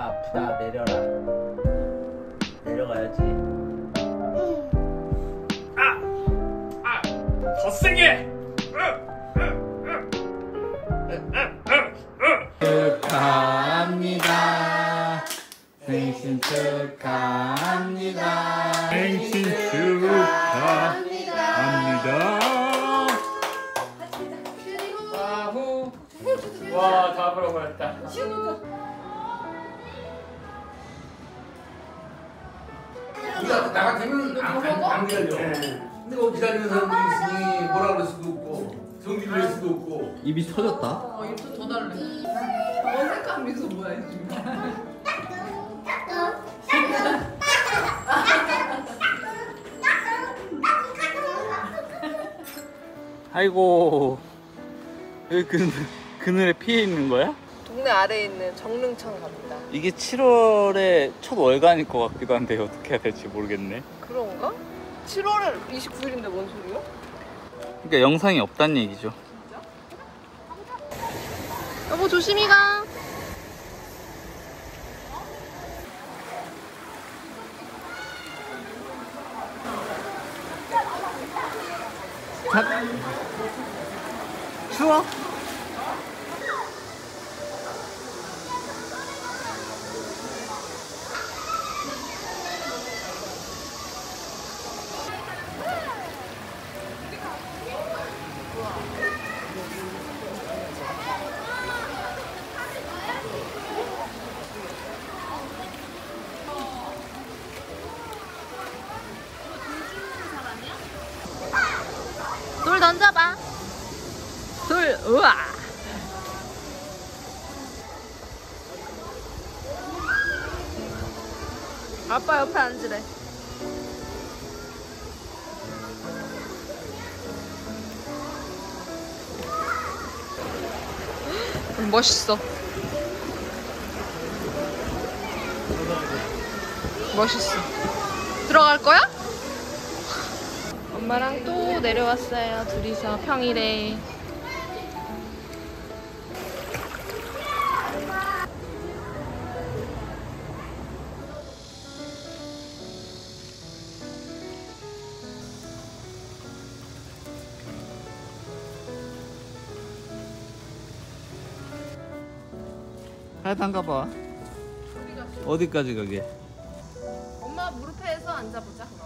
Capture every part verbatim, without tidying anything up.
아프다. 내려라. 내려가야지. 아! 아! 더 세게! 축하합니다. 생신 축하합니다. 생신 축하합니다. 아후. 와, 다 불어버렸다. 우리가 나 같으면 안, 안, 안 기다려. 근데 뭐 기다리는 사람들이 있으니 뭐라 그럴 수도 없고 성질을 낼 수도 없고. 입이 터졌다. 어, 입도 더 다르네. 어색한 미소 뭐야 지금? 아이고, 여기 그늘, 그늘에 피해 있는 거야? 동네 아래에 있는 정릉천 갑니다. 이게 칠월의 첫 월간일 것 같기도 한데 어떻게 해야 될지 모르겠네. 그런가? 칠월 이십구일인데 뭔 소리야? 그러니까 영상이 없다는 얘기죠. 여보 조심히 가. 자, 추워? 돌 던져봐. 돌, 우와. 아빠 옆에 앉으래. 음, 멋있어. 멋있어. 들어갈 거야? 엄마랑 또 내려왔어요. 둘이서 평일에. 하여튼 가봐. 어디까지 가게? 엄마 무릎에서 앉아보자 그럼.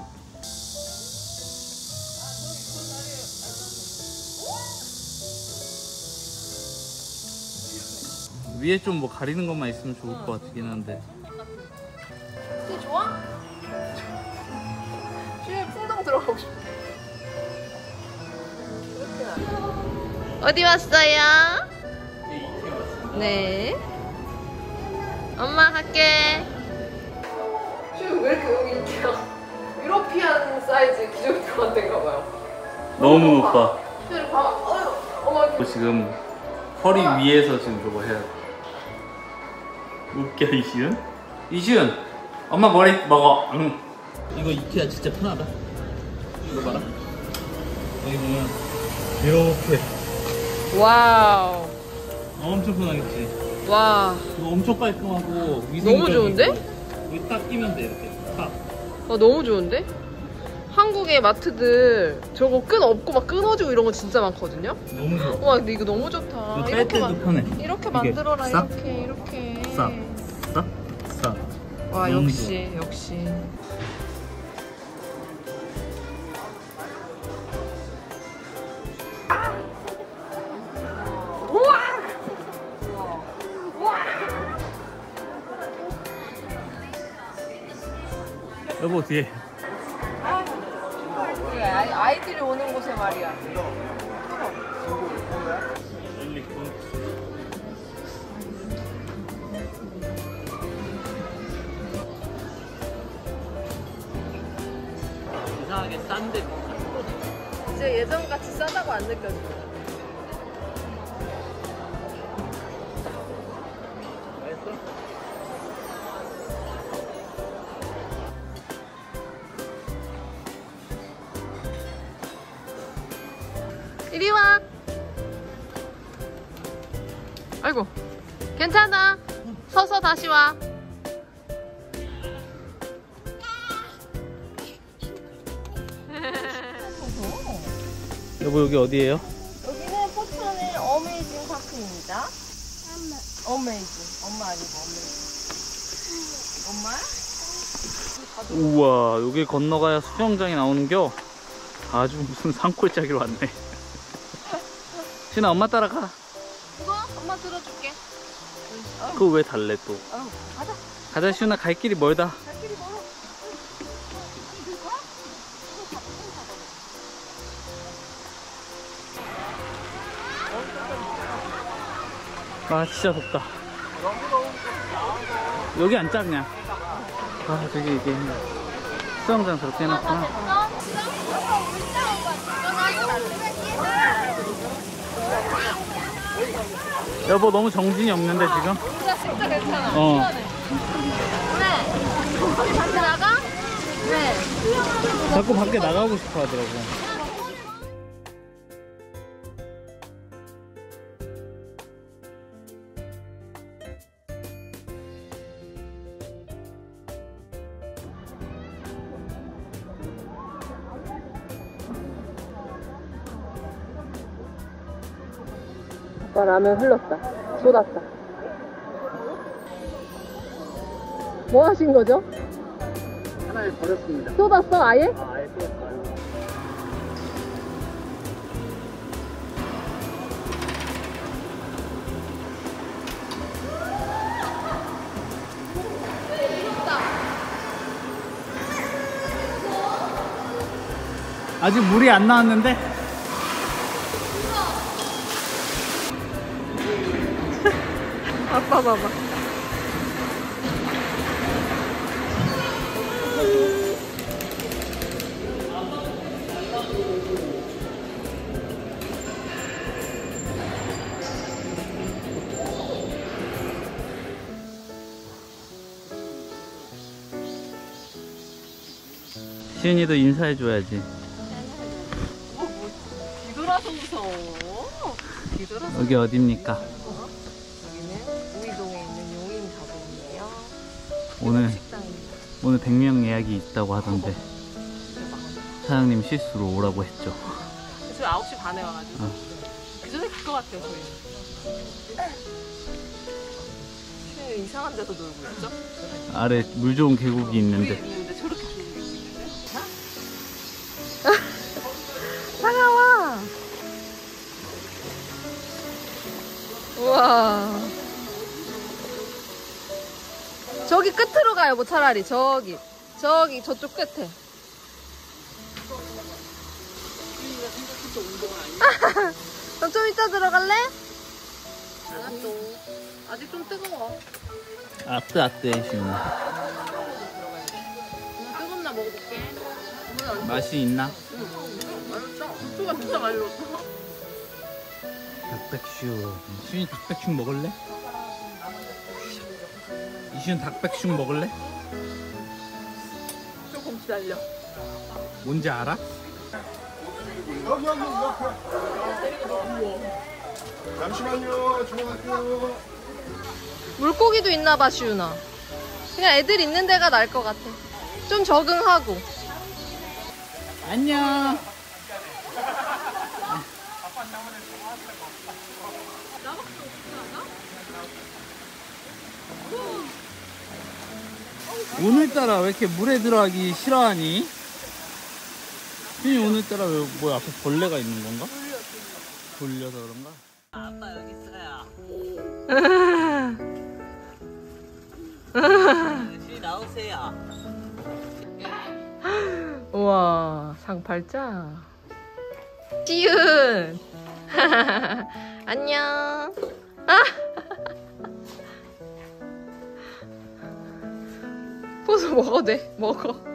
위에 좀 뭐 가리는 것만 있으면 좋을 것 같긴 한데. 씨 좋아? 씨에 풍덩 들어가고 싶어. 이렇게 나. 어디 왔어요? 네. 엄마 갈게. 지금 왜 이렇게 여기 이렇게 유러피안 사이즈 기저귀 같은가 봐요. 너무 높아. 지금 봐봐. 어휴, 어머. 지금 허리 위에서 지금 저거 해야 돼. 웃겨 이시은? 이시은! 엄마 머리 먹어. 응. 이거 이케아 진짜 편하다. 이거 봐라. 여기 보면 이렇게 와우. 엄청 편하겠지. 와. 이거 엄청 깔끔하고 위생적이고. 너무 좋은데? 여기 딱 끼면 돼 이렇게 딱. 어, 너무 좋은데? 한국의 마트들 저거 끈 없고 막 끊어지고 이런 거 진짜 많거든요? 너무 좋아. 와 근데 이거 너무 좋다. 이거 뺄 때도 편해. 이렇게 이게 만들어라. 싹? 이렇게 이렇게. 싹, 싹, 싹. 와 너무 역시 역시. 여보 뒤에. 아이, 아이들이 오는 곳에 말이야. 이상하게 싼데 이제 예전같이 싸다고 안 느껴져. 이리 와. 아이고, 괜찮아. 서서 다시 와. 여보 여기 어디예요? 여기는 포천의 어메이징 파크입니다. 어메이징. 엄마 아니고 어메이징. 엄마야? 우와 여기 건너가야 수영장이 나오는겨. 아주 무슨 산골짜기로 왔네. 신아 엄마 따라가. 이거 엄마 들어줄게. 그거 왜 달래 또? 어, 가자. 가자 시훈아 갈 길이 멀다. 갈 길이 멀어. 아 진짜 덥다. 여기 앉자 그냥. 아 저기 이게 수영장 저렇게 해놨구나. 여보 너무 정신이 없는데 지금? 진짜 진짜 괜찮아. 어. 왜? 거기 밖에 나가? 왜? 자꾸 밖에 나가고 싶어 하더라고. 오빠 라면 흘렀다. 쏟았다. 뭐 하신 거죠? 하나에 버렸습니다. 쏟았어 아예? 아, 아예 또 아직 물이 안 나왔는데? 아빠 봐봐. 시은이도 인사해줘야지. 뒤돌아서 무서워. 뒤돌아서. 여기 어딥니까? 여기는 우이동에 있는 용인 가족이에요. 오늘 식당입니다. 오늘 백 명 예약이 있다고 하던데 사장님 실수로 오라고 했죠. 지금 아홉 시 반에 와가지고 어. 그 전에 갈 것 같아요 저희는. 시은이 이상한 데서 놀고 있죠? 아래 물 좋은 계곡이 물이 있는데. 있는데 저렇게 놀고 있는데? 차가워. 우와. 저기 끝으로 가요, 뭐 차라리. 저기. 저기, 저쪽 끝에. 그럼 좀 이따 들어갈래? 알았죠. 아직 좀 뜨거워. 아뜨 아뜨해 시은아. 엄마 뜨겁나 먹어볼게. 맛이 있나? 응. 맛있어. 수가 진짜 많이 넣었어. 닭백숙. 시은이 닭백숙 먹을래? 이시은 닭백숙 먹을래? 조금 기다려. 뭔지 알아? 여기 여기 옆에. 잠시만요. 중학교. 물고기도 있나 봐, 시윤아. 그냥 애들 있는 데가 나을 것 같아. 좀 적응하고. 안녕. 오늘따라 왜 이렇게 물에 들어가기 싫어하니? 시윤이 오늘따라 왜 뭐 앞에 벌레가 있는 건가? 돌려서 그런가? 아빠 여기 있어요. 시윤이 나오세요. 우와, 상팔자. 시윤. 안녕. 포스 먹어도 돼. 먹어.